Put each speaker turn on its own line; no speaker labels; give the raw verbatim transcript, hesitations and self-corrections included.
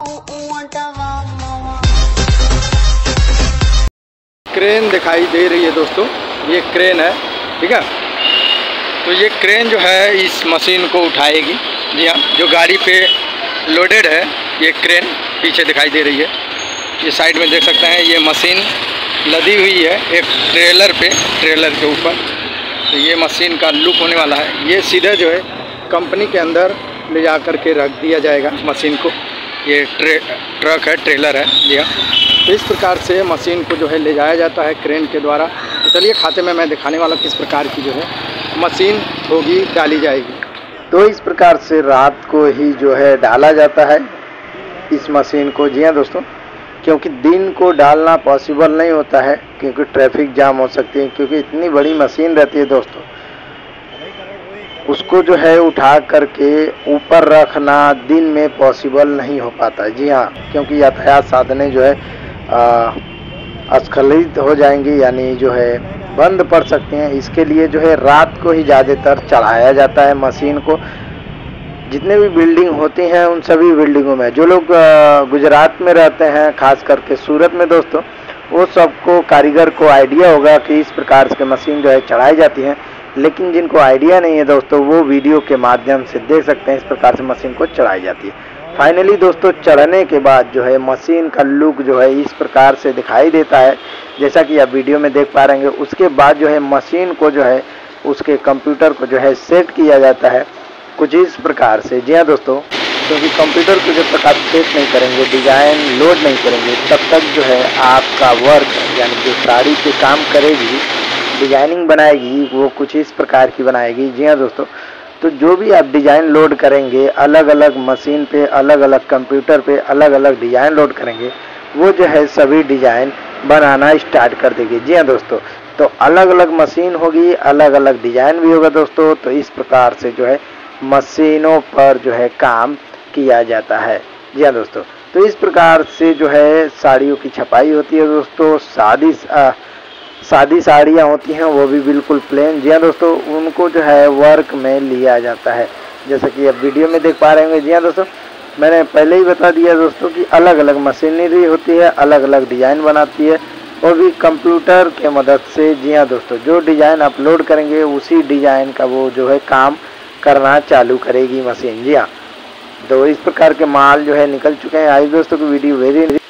Crane दिखाई दे रही है दोस्तों, ये क्रेन है, ठीक है। तो ये क्रेन जो है इस मशीन को उठाएगी। जी हाँ, जो गाड़ी पे लोडेड है ये क्रेन पीछे दिखाई दे रही है। ये साइड में देख सकते हैं, ये मशीन लदी हुई है एक ट्रेलर पे, ट्रेलर के ऊपर। तो ये मशीन का लुक होने वाला है। ये सीधे जो है कंपनी के अंदर ले जा कर के रख दिया जाएगा मशीन को। ये ट्रे ट्रक है, ट्रेलर है। जी हाँ, तो इस प्रकार से मशीन को जो है ले जाया जाता है क्रेन के द्वारा। तो चलिए खाते में मैं दिखाने वाला किस प्रकार की जो है मशीन होगी, डाली जाएगी। तो इस प्रकार से रात को ही जो है डाला जाता है इस मशीन को। जी हाँ दोस्तों, क्योंकि दिन को डालना पॉसिबल नहीं होता है, क्योंकि ट्रैफिक जाम हो सकती है। क्योंकि इतनी बड़ी मशीन रहती है दोस्तों, उसको जो है उठा करके ऊपर रखना दिन में पॉसिबल नहीं हो पाता। जी हाँ, क्योंकि यातायात साधनें जो है अस्खलित हो जाएंगी, यानी जो है बंद पड़ सकती हैं। इसके लिए जो है रात को ही ज़्यादातर चढ़ाया जाता है मशीन को। जितने भी बिल्डिंग होती हैं उन सभी बिल्डिंगों में, जो लोग गुजरात में रहते हैं, खास करके सूरत में दोस्तों, वो सबको कारीगर को आइडिया होगा कि इस प्रकार से मशीन जो है चढ़ाई जाती है। लेकिन जिनको आइडिया नहीं है दोस्तों, वो वीडियो के माध्यम से देख सकते हैं इस प्रकार से मशीन को चढ़ाई जाती है। फाइनली दोस्तों, चढ़ने के बाद जो है मशीन का लुक जो है इस प्रकार से दिखाई देता है, जैसा कि आप वीडियो में देख पा रहे हैं। उसके बाद जो है मशीन को जो है उसके कंप्यूटर को जो है सेट किया जाता है कुछ इस प्रकार से। जी हाँ दोस्तों, क्योंकि कंप्यूटर को जब तक आप सेट नहीं करेंगे, डिज़ाइन लोड नहीं करेंगे, तब तक जो है आपका वर्क, यानी जो साड़ी पे काम करेगी, डिजाइनिंग बनाएगी, वो कुछ इस प्रकार की बनाएगी। जी हाँ दोस्तों, तो जो भी आप डिज़ाइन लोड करेंगे, अलग अलग मशीन पे, अलग अलग कंप्यूटर पे अलग अलग डिज़ाइन लोड करेंगे, वो जो है सभी डिज़ाइन बनाना स्टार्ट कर देगी। जी हाँ दोस्तों, तो अलग अलग मशीन होगी, अलग अलग डिज़ाइन भी होगा दोस्तों। तो इस प्रकार से जो है मशीनों पर जो है काम किया जाता है। जी हाँ दोस्तों, तो इस प्रकार से जो है साड़ियों की छपाई होती है दोस्तों। शादी शादी साड़ियाँ होती हैं, वो भी बिल्कुल प्लेन। जी हाँ दोस्तों, उनको जो है वर्क में लिया जाता है, जैसा कि आप वीडियो में देख पा रहे होंगे। जी हाँ दोस्तों, मैंने पहले ही बता दिया दोस्तों कि अलग अलग मशीनरी होती है, अलग अलग डिज़ाइन बनाती है, और भी कंप्यूटर के मदद से। जी हाँ दोस्तों, जो डिज़ाइन अपलोड करेंगे उसी डिज़ाइन का वो जो है काम करना चालू करेगी मशीन। जी हाँ, तो इस प्रकार के माल जो है निकल चुके हैं। आई दोस्तों की वीडियो वेरी